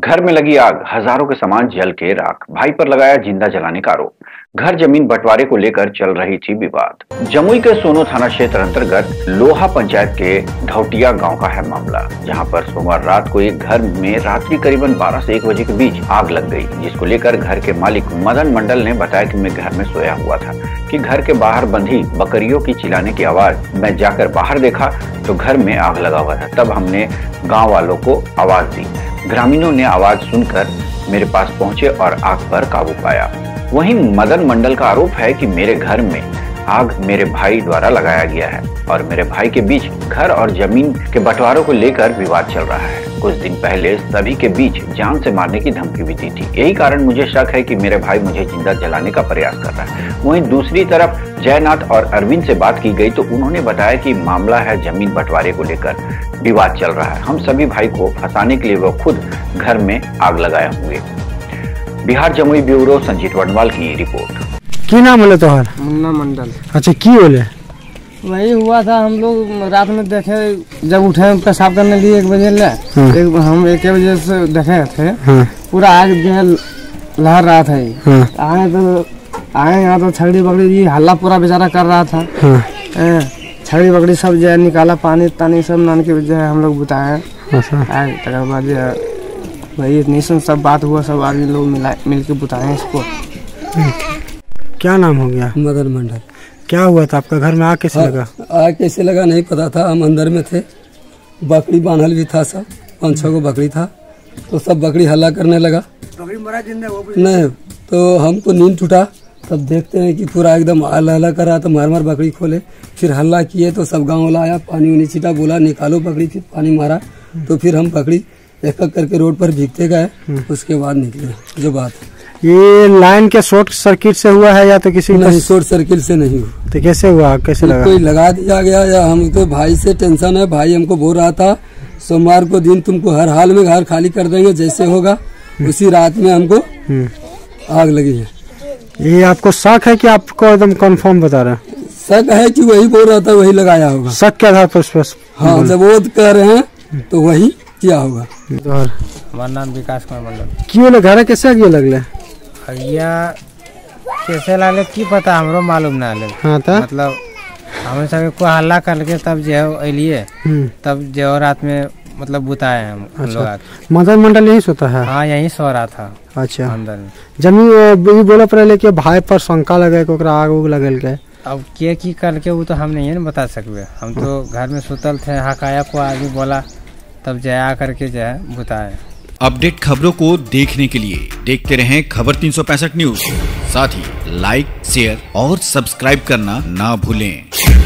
घर में लगी आग, हजारों के सामान जल के राख, भाई पर लगाया जिंदा जलाने का आरोप। घर जमीन बंटवारे को लेकर चल रही थी विवाद। जमुई के सोनो थाना क्षेत्र अंतर्गत लोहा पंचायत के ढौटिया गांव का है मामला, जहां पर सोमवार रात को एक घर में रात्रि करीबन 12 से 1 बजे के बीच आग लग गई, जिसको लेकर घर के मालिक मदन मंडल ने बताया कि मैं घर में सोया हुआ था कि घर के बाहर बंधी बकरियों की चिल्लाने की आवाज, मैं जाकर बाहर देखा तो घर में आग लगा हुआ था। तब हमने गाँव वालों को आवाज दी। ग्रामीणों ने आवाज सुनकर मेरे पास पहुंचे और आग पर काबू पाया। वहीं मदन मंडल का आरोप है कि मेरे घर में आग मेरे भाई द्वारा लगाया गया है और मेरे भाई के बीच घर और जमीन के बंटवारों को लेकर विवाद चल रहा है। कुछ दिन पहले सभी के बीच जान से मारने की धमकी भी दी थी। यही कारण मुझे शक है कि मेरे भाई मुझे जिंदा जलाने का प्रयास कर रहा है। वहीं दूसरी तरफ जयनाथ और अरविंद से बात की गई तो उन्होंने बताया कि मामला है जमीन बंटवारे को लेकर विवाद चल रहा है। हम सभी भाई को फंसाने के लिए वो खुद घर में आग लगाए हुए। बिहार जमुई ब्यूरो संजीत वर्णवाल की रिपोर्ट। की नाम बोले तोहर? मुन्ना मंडल। अच्छा, की बोले? वही हुआ था, हम लोग रात में देखे, जब उठे पेशाब करने लिए 1 बजे ले, हम 1 बजे से देखे थे। पूरा आग जो लहर रहा था। आए यहाँ तो छगड़ी बकड़ी जी हल्ला पूरा बेचारा कर रहा था। छगड़ी बकड़ी सब जो है निकाला, पानी तानी सब नान के जो है हम लोग बुताए। तक बाद वही इतनी सब बात हुआ, सब आदमी लोग मिल के बुताए इसको। क्या नाम हो गया? मदन मंडल। क्या हुआ था आपका घर में? आग कैसे लगा? आग कैसे लगा नहीं पता था। हम अंदर में थे, बकरी बांधल भी था, सब 5-6 को बकरी था, तो सब बकरी हल्ला करने लगा। बकरी मरा जिंदा नहीं, तो हमको नींद टूटा। तब देखते हैं कि पूरा एकदम हल्ला कर रहा, तो मार बकरी खोले, फिर हल्ला किए तो सब गाँव वाला आया, पानी उनी छीटा, बोला निकालो बकरी, फिर पानी मारा, तो फिर हम बकरी एक करके रोड पर भीगते गए, उसके बाद निकले। जो बात ये लाइन के शॉर्ट सर्किट से हुआ है या तो किसी नहीं, शॉर्ट सर्किट से नहीं हुआ। तो कैसे हुआ? कैसे लगा? कोई लगा दिया गया या हम तो भाई से टेंशन है। भाई हमको बोल रहा था सोमवार को दिन तुमको हर हाल में घर खाली कर देंगे, जैसे होगा। उसी रात में हमको आग लगी है। ये आपको शक है कि आपको एकदम कंफर्म बता रहे हैं? शक है कि वही बोल रहा था, वही लगाया होगा। शक के आधार पर? हाँ, जब वो कह रहे हैं तो वही किया होगा। हमारा नाम विकास कुमार मंडल। क्यों घर कैसे आगे लगले? कैसे लगले की पता, हमरो मालूम ना लगे। हाँ, मतलब हमें सब को हल्ला करके तब जो अलिए, तब जो रात में मतलब बुताए हम लोग। मदन मंडल यही सोता है? हाँ, यही सो रहा था। अच्छा, अंदर में जमीन बोला पड़े कि भाई पर शंका लगे, आग उग लगल के। अब के की करके वो तो हम नहीं न बता सकते। हम तो घर में सुतल थे, हकाया को आदमी बोला, तब जया करके जो है बुताए। अपडेट खबरों को देखने के लिए देखते रहें खबर 365 न्यूज। साथ ही लाइक, शेयर और सब्सक्राइब करना ना भूलें।